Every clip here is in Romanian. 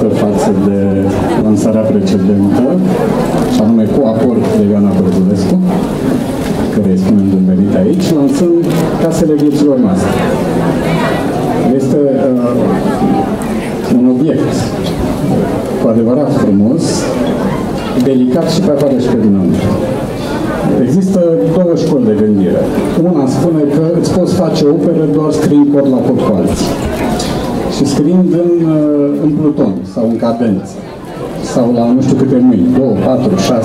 față de lansarea precedentă, și anume cu aport de Ioana Bărbulescu, care îi spunem bun venit aici, lansând Casele Vieților Noastre. Este un obiect cu adevărat frumos, delicat și pe afară și pe dinamică. Există două școli de gândire. Una spune că îți poți face operă doar scriind cort la cort cu alții. Și scriind în pluton sau în cadență. Sau la nu știu câte mâini, 2, 4, 6.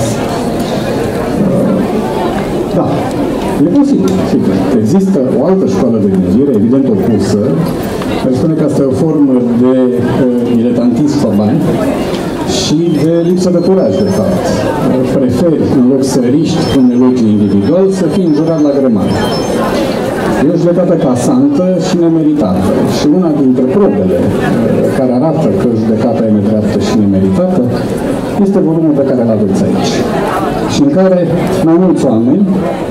Da, e posibil, sigur. Există o altă școală de gândire, evident opusă, care spune că asta e o formă de diletantism pe bani și de lipsă de curaj, de fapt. Preferi, în loc să riști un elogiu individual, să fii înjurat la grămadă. E o judecată casantă și nemeritată. Și una dintre probele care arată că judecata e nedreaptă și nemeritată este volumul pe care îl aveți aici. Și în care mai mulți oameni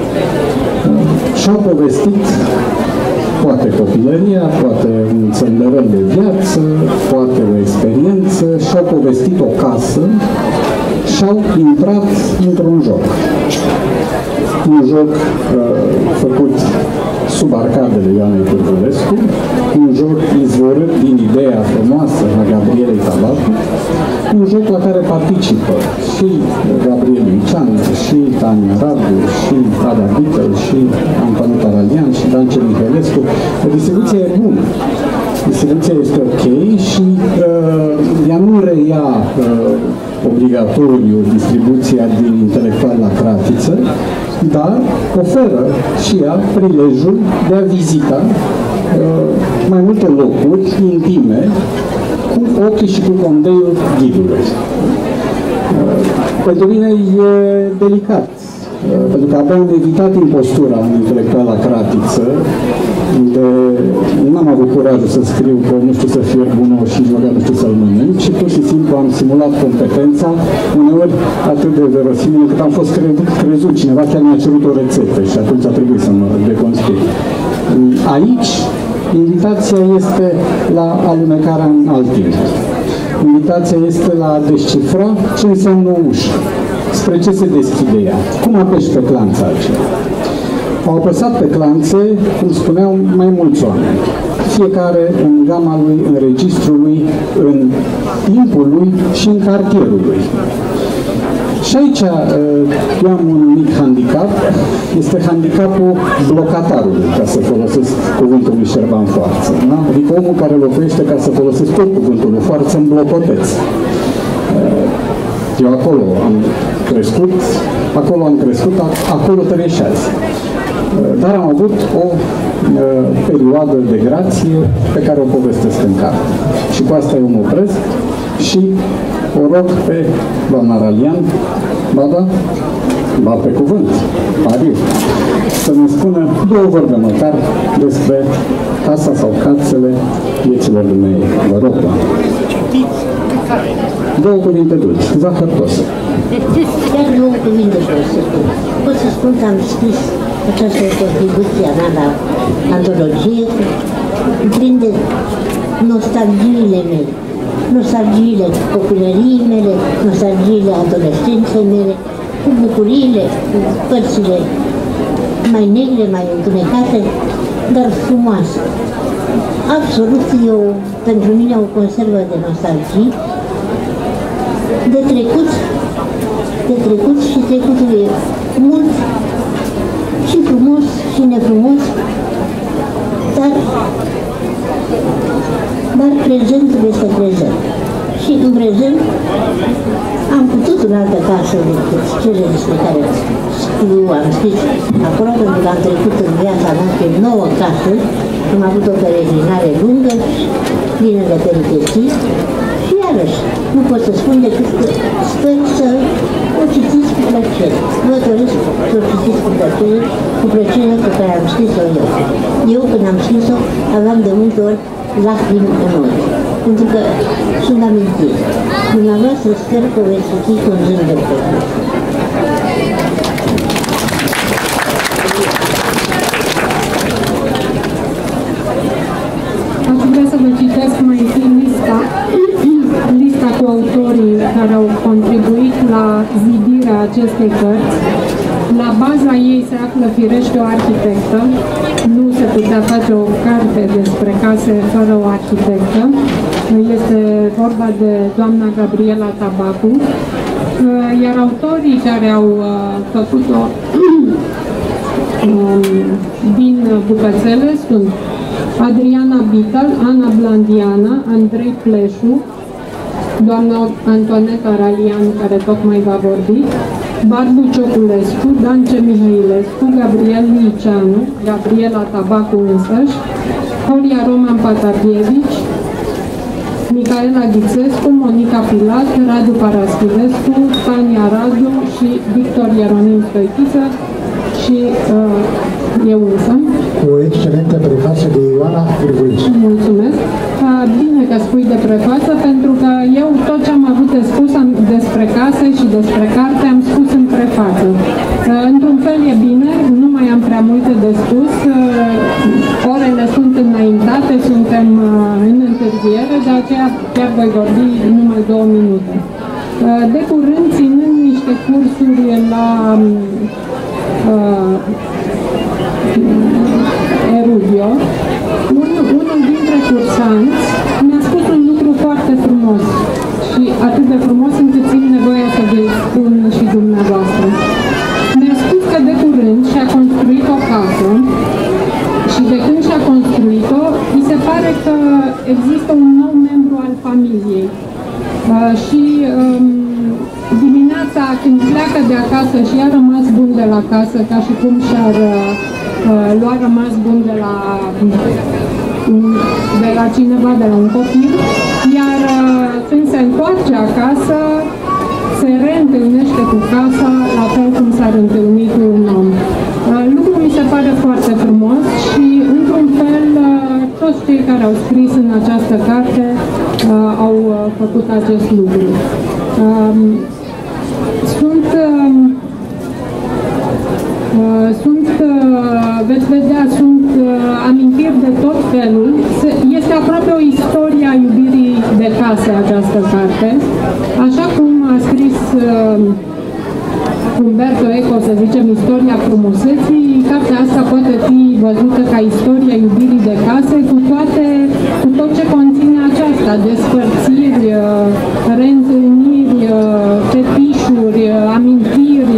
și-au povestit poate copilăria, poate un țăndărăl de viață, poate o experiență, și-au povestit o casă și-au intrat într-un joc. Un joc făcut sub arcadele Ioanei Bărbulescu, un joc izvorât din ideea frumoasă a Gabrielei Tabacu, un joc la care participă și Gabriel Lucian, și Tania Radu, și Ada Bittel, și Antoaneta Ralian, și Dancel Mihailescu. Distribuția e bună. Distribuția este ok și ea nu reia obligatoriu distribuția din Intelectual la Cratiță, dar oferă și ea prilejul de a vizita mai multe locuri intime cu ochii și cu condeiul ghidului. Pentru mine e delicat, pentru că abia am evitat impostura în Intelectual la Cratiță, unde n-am avut curajul să scriu că nu știu să fierb un ou și nici măcar nu știu să-l mănânc, și pur și simplu am simulat competența, uneori atât de verosimil încât am fost crezut. Cineva chiar mi-a cerut o rețetă și atunci a trebuit să mă deconstruc. Aici, invitația este la alunecarea în alt timp. Invitația este la a descifra ce înseamnă o ușă, spre ce se deschide ea, cum apeși pe clanța aceea. Au apăsat pe clanțe, cum spuneau, mai mulți oameni. Fiecare în gama lui, în registrul lui, în timpul lui și în cartierul lui. Și aici eu am un mic handicap, este handicapul blocatarului, ca să folosesc cuvântul lui Șerban Foarță. Da? Adică omul care locuiește, ca să folosesc tot cuvântul lui Foarță, în blocoteț. Eu acolo am crescut, acolo trăieșează. Dar am avut o perioadă de grație pe care o povestesc în carte. Și cu asta eu mă opresc și o rog pe doamna Ralian, ba pe cuvânt, pariu, să ne spună două vorbe măcar despre casa sau casele vieților dumneavoastră. Vă rog, doamna. Două cuvinte dulci, zahărtosă. Chiar două cuvinte vreau să spun. Pot să spun că am scris această contribuție a mea la antologie, prinde nostalgiile mele. Nostalgiile copilăriei mele, nostalgiile adolescenței mele, cu bucuriile, cu părțile mai negre, mai întunecate, dar frumoase. Absolut, pentru mine o conservă de nostalgie, de trecut și trecutul e mult și frumos și nefrumos, dar prezentul este prezent. Și în prezent am putut în altă casă decât cele despre care am scris acolo, pentru că am trecut în viața mea pe 9 case, am avut o peregrinare lungă, plină de peripeții, și iarăși nu pot să spun decât că sper să o citiți cu plăcere. Vă doresc să o citiți cu plăcere pe care am scris-o eu. Eu, când am scris-o, aveam de multe ori lacrimi în ochi, pentru că sunt amintiri. Dumneavoastră sper că o veți citi cu un zâmbet pe care. Aș vrea să vă citesc mai întâi lista care au contribuit la zidirea acestei cărți. La baza ei se află firește o arhitectă. Nu se putea face o carte despre case fără o arhitectă. Este vorba de doamna Gabriela Tabacu, iar autorii care au făcut-o din bucățele sunt Adriana Bital, Ana Blandiana, Andrei Pleșu, doamna Antoaneta Ralian, care tocmai va vorbi, Barbu Cioculescu, Dance Mihailescu, Gabriel Liceanu, Gabriela Tabacu însăși, Holia Roman Patapievici, Micaela Ghițescu, Monica Pilat, Radu Paraschivescu, Tania Radu și Victor Ieronim Stoichiță și eu însă. O excelentă prefață de Ioana Cârvăiescu. Mulțumesc. Bine că spui de prefață, pentru că eu tot ce am avut de spus despre case și despre carte am spus în prefață. Într-un fel e bine, nu mai am prea multe de spus, orele sunt înaintate, suntem în întârziere, de aceea chiar voi vorbi numai 2 minute. De curând, ținând niște cursuri la Erudio, unul dintre cursanți mi-a spus un lucru foarte frumos și atât de frumos încât simt nevoia să vi-l spun și dumneavoastră. Mi-a spus că de curând și-a construit o casă și de când și-a construit-o, îi se pare că există un nou membru al familiei. Și dimineața când pleacă de acasă și a rămas bun de la casă, ca și cum și-ar lua rămas bun de la cineva, de la un copil, iar când se întoarce acasă, se reîntâlnește cu casa la fel cum s-ar întâlni cu un om. Lucrul mi se pare foarte frumos și, într-un fel, toți cei care au scris în această carte au făcut acest lucru. Veți vedea, sunt amintiri de tot felul. Este aproape o istorie a iubirii de case această carte. Așa cum a scris Umberto Eco, să zicem, istoria frumuseții, cartea asta poate fi văzută ca istoria iubirii de case, cu tot ce conține aceasta, despărțiri, reîntâlniri, fetișuri, amintiri.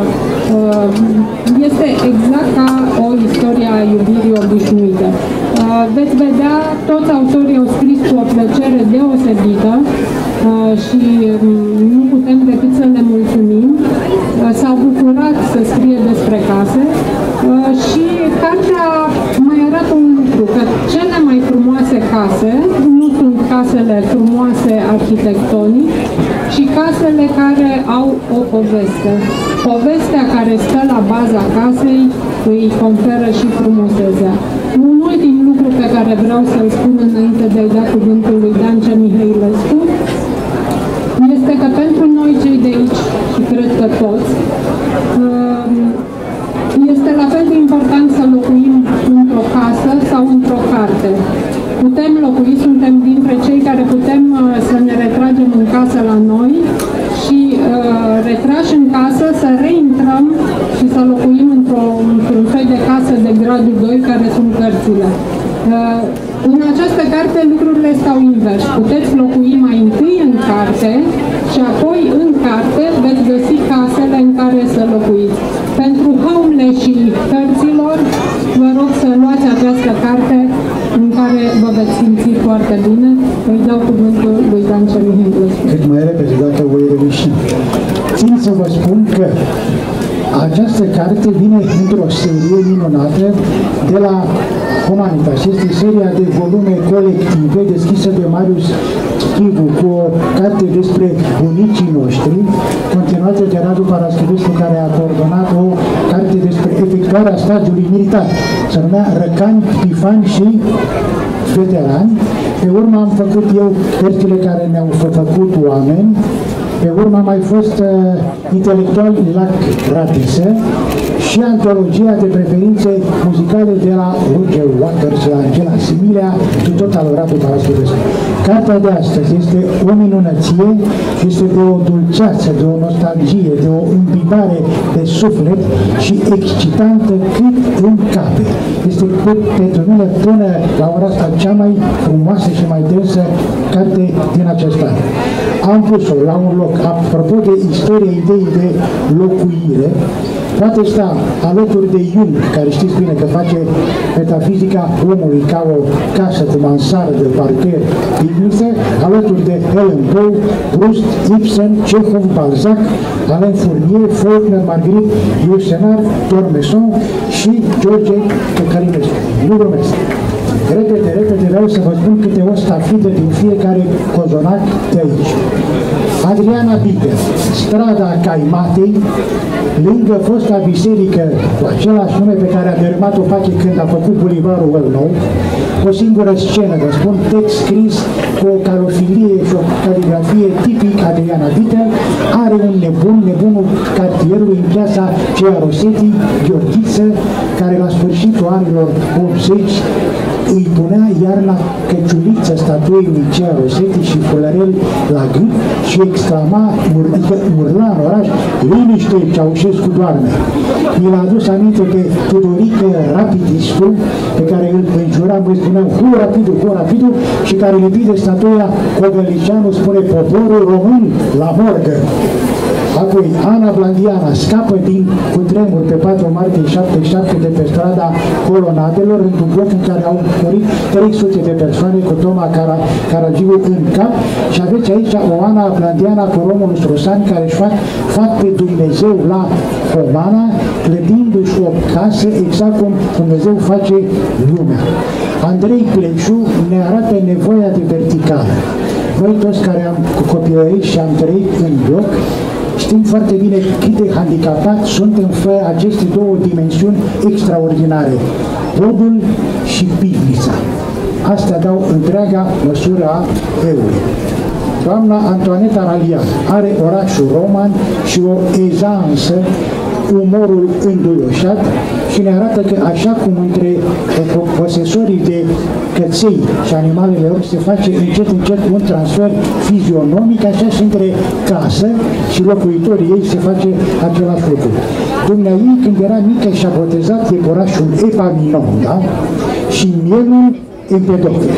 Este exact ca o istorie a iubirii obișnuite. Veți vedea, toți autorii au scris cu o plăcere deosebită și nu putem decât să le mulțumim. S-au bucurat să scrie despre case și cartea mai arată un lucru, că cele mai frumoase case nu sunt casele frumoase arhitectonic, ci casele care au o poveste. Povestea care stă la baza casei îi conferă și frumusețea. Un ultim lucru pe care vreau să-l spun înainte de a-i da cuvântul lui Dancea Mihailescu este că pentru noi cei de aici, și cred că toți, este la fel de important să locuim într-o casă sau într-o carte. Putem locui, suntem dintre cei care putem să ne retragem în casă la noi și retrași în casă să reintrăm și să locuim într-un fel de casă de gradul 2 care sunt cărțile. În această carte lucrurile stau invers. Puteți locui mai întâi în carte și apoi în carte veți găsi casele în care să locuiți. Pentru homeless-ii cărților, vă rog să luați această carte în care vă veți simți foarte bine. Îi dau cuvântul lui Dancea Mihailescu. Cât mai repede, dacă voi reuși. Țin să vă spun că această carte vine într-o serie minunată de la Humanitas. Este seria de volume colective deschisă de Marius Chivu cu o carte despre bunicii noștri, continuată de Radu Paraschivescu, care a coordonat o carte despre efectuarea stagiului militar. Se numea Răcani, Pifani și Veterani. Pe urmă am făcut eu cărțile care ne-au făcut oameni. Pe urmă a mai fost intelectual Lac Ratise și antologia de preferințe muzicale de la Roger Waters și Angela Similia, tot al Radu Parascutescu. Cartea de astăzi este o minunăție, este de o dulceață, de o nostalgie, de o îmbibare de suflet și excitantă cât în cape. Este pentru mine până la ora asta cea mai frumoasă și mai densă carte din acest an. Am pus-o la un loc, apropo de istoria ideii de locuire, poate sta alături de Jung, care știți bine că face metafizica omului ca o casă cu mansardă, parter, pivniță, alături de Helen Poe, Proust, Ibsen, Chekhov, Balzac, Alain Fournier, Faulkner, Marguerite, Yourcenar, Tormeson și George Căcălinescu. Nu glumesc. Repede, vreau să vă spun câte o stafidă din fiecare cozonac de aici. Adriana Bitter, strada Caimatei, lângă fosta biserică cu același nume pe care a dărâmat-o face când a făcut Bulivarul ăl nou, o singură scenă, vă spun, text scris cu o calofilie și o caligrafie tipic Adriana Bitter, are un nebunul cartierului în piața Cea Rosetti, Gheorghiță, care la sfârșitul anilor 80 îi punea iarna căciuliță statuii lui Cea Rosetti și fulăreli la gât și exclama, urla în oraș, liniște, Ceaușescu doarme. Mi l-a adus aminte pe Tudorică Rapidistul, pe care îl înjura, îi spuneau, hu rapidu, și care lipit de statuia Cogălicianu spune, poporul român la morgă. Apoi, Ana Blandiana scapă din cutremur pe 4 martie 77 de pe strada Colonadelor, într-un bloc în care au murit 300 de persoane cu Toma Caragiu în cap, și aveți aici o Ana Blandiana cu Romulus Rosani care își fac pe Dumnezeu la Comana, clădindu-și o casă exact cum Dumnezeu face lumea. Andrei Pleșu ne arată nevoia de verticală. Noi toți care am copilărit și am trăit în bloc, știm foarte bine cât de handicapați suntem fără aceste două dimensiuni extraordinare, podul și pivnița. Astea dau întreaga măsură a eului. Doamna Antoaneta Ralian are orașul roman și o ezansă, umorul înduioșat, și ne arată că așa cum între posesorii de căței și animalele lor se face încet un transfer fizionomic, așa și între casă și locuitorii ei se face același lucru. Dumnezeu, când era mică, și-a botezat orașul Epaminonda și mielul Empedocle.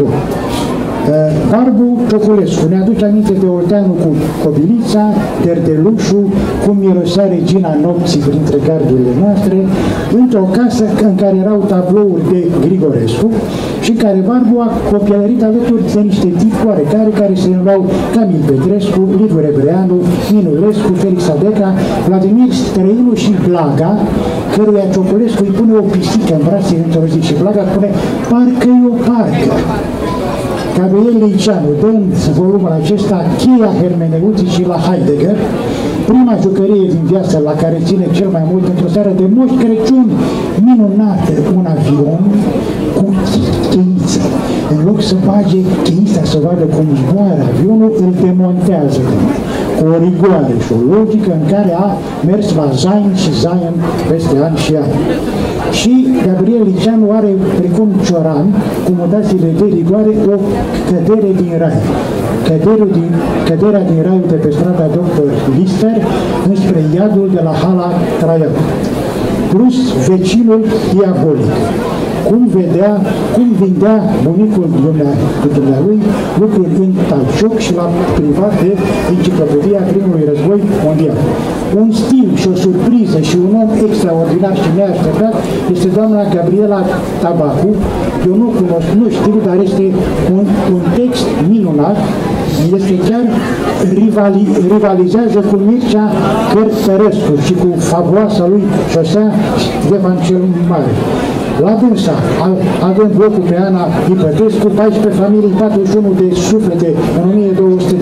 Barbu Cioculescu ne aduce aminte de Olteanu cu Cobilița, Derdelușu, cum mirosea regina nopții printre gardurile noastre, într-o casă în care erau tablouri de Grigorescu și care Barbu a copilărit alături de niște tipi oarecare care se numeau Camil Petrescu, Liviu Rebreanu, Minulescu, Felix Adeca, Vladimir Străinu și Blaga, căruia Cioculescu îi pune o pisică în brațe într-o zi și Blaga spune, parcă-i o parcă. Gabriel Liceanu, dând volumul acesta cheia hermeneuticii la Heidegger, prima jucărie din viață la care ține cel mai mult, într-o seară de Moș Crăciun minunată, un avion cu cheiță. În loc să bage cheița să vadă cum zboară avionul, îl demontează cu o rigoare și o logică în care a mers la Zain și Zain peste ani și ani. Și Gabriel Liceanu are, precum Cioran, cu mutațiile de rigoare, o cădere din rai. Căderea din raiul de pe strada Dr. Lister înspre iadul de la Hala Traian. Plus vecinul diabolic. Cum vindea bunicul dumnealui lucruri în talcioc și l-a privat de enciclopedia primului război mondial. Un stil și o surpriză și un om extraordinar și neașteptat este doamna Gabriela Tabacu. Eu nu cunosc, nu știu, dar este un text minunat. Este chiar rivalizează cu Mircea Cărtărescu și cu fabuoasa lui Șosea Ștefan cel Mare. La dânsa avem blocul pe Ana Ipătescu, 14 familii, 41 de suflete în 1200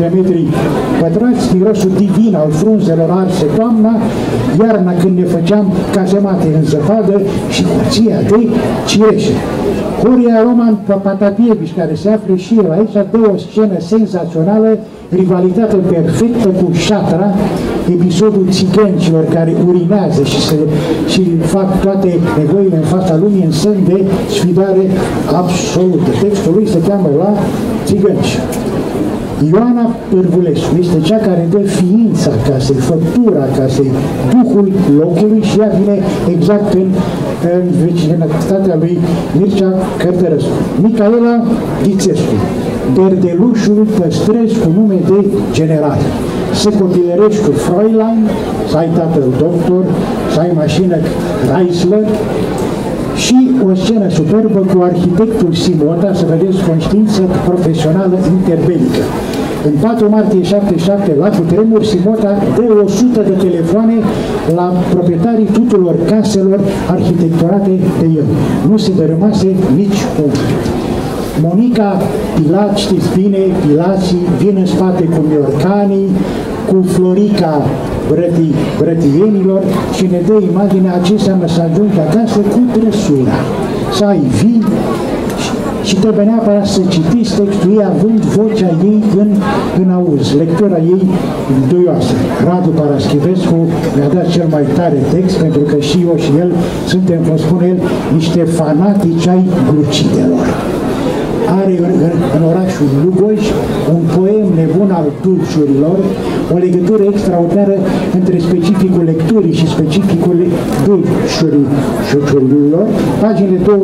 de metri pătrați, mirosul divin al frunzelor arse toamna, iarna când ne făceam cazemate în zăpadă și curția de cireșe. Horia Roman Patatievici, care se află și el aici, dă o scenă senzațională, rivalitatea perfectă cu Șatra, episodul țigăncilor care urinează și fac toate nevoile în fața lumii în semn de sfidare absolută. Textul lui se cheamă La țigănci. Ioana Pârvulescu este cea care dă ființa casei, făptura casei, duhul locului și ea vine exact în vecinătatea lui Mircea Cărtărescu. Micaela Ghițescu, Berdelușul păstrezi cu nume de general. Să copilărești cu Fräulein, să ai tatăl doctor, să ai mașină Chrysler, și o scenă superbă cu arhitectul Simota, să vedeți conștiință profesională interbelică. În 4 martie 77, la cutremur, Simota dă 100 de telefoane la proprietarii tuturor caselor arhitecturate de el. Nu se dărâmase nici unul. Monica Pilat, știți bine, Pilații, vin în spate cu Miorcanii, cu Florica Brătienilor și ne dă imaginea ce înseamnă să ajungi acasă cu trăsura. Să ai vin și trebuie neapărat să citiți textul ei având vocea ei în auz, lectura ei duioasă. Radu Paraschivescu mi-a dat cel mai tare text pentru că și eu și el suntem, cum spune el, niște fanatici ai glucidelor. Are în orașul Lugoj un poem nebun al dulciurilor, o legătură extraordinară între specificul lecturii și specificul dulciurilor, paginile 263-264.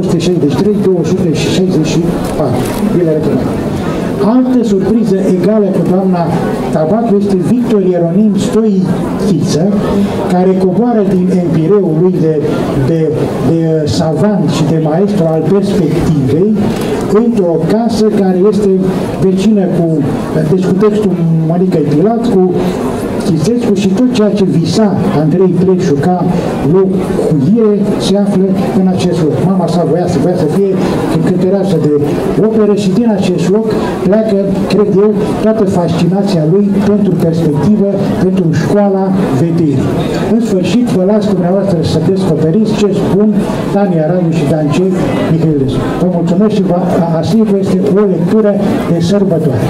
Bine recunosc. Altă surpriză egală cu doamna Tabacu este Victor Ieronim Stoichiță, care coboară din empireul lui de savant și de maestru al perspectivei într-o casă care este vecină deci cu textul Monica Pilat, cu Chițescu și tot ceea ce visa Andrei Pleșu ca locuire se află în acest loc. Mama sa voia să fie cântăreașă de operă și din acest loc pleacă, cred eu, toată fascinația lui pentru perspectivă, pentru școala vederii. În sfârșit, vă las dumneavoastră să descoperiți ce spun Dani Aradu și Dancei Mihailescu. Vă mulțumesc și vă asigur, este o lectură de sărbătoare.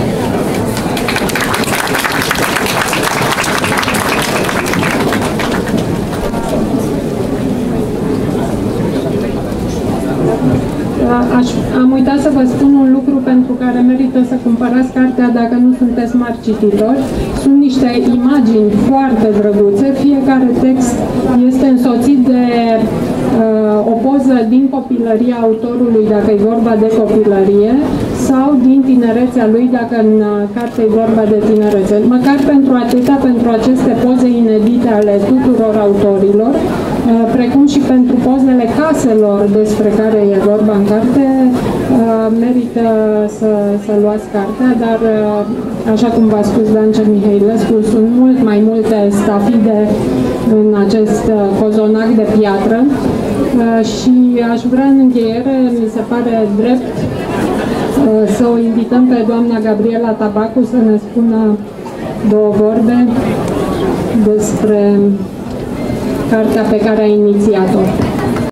Am uitat să vă spun un lucru pentru care merită să cumpărați cartea dacă nu sunteți mari cititori. Sunt niște imagini foarte drăguțe. Fiecare text este însoțit de o poză din copilăria autorului, dacă e vorba de copilărie, sau din tinerețea lui, dacă în carte e vorba de tinerețe. Măcar pentru atâta, pentru aceste poze inedite ale tuturor autorilor, precum și pentru pozele caselor despre care e vorba în carte, merită să luați cartea, dar așa cum v-a spus Dancea Mihailescu, sunt mult mai multe stafide în acest cozonac de piatră și aș vrea în încheiere, mi se pare drept, să o invităm pe doamna Gabriela Tabacu să ne spună două vorbe despre cartea pe care a inițiat-o.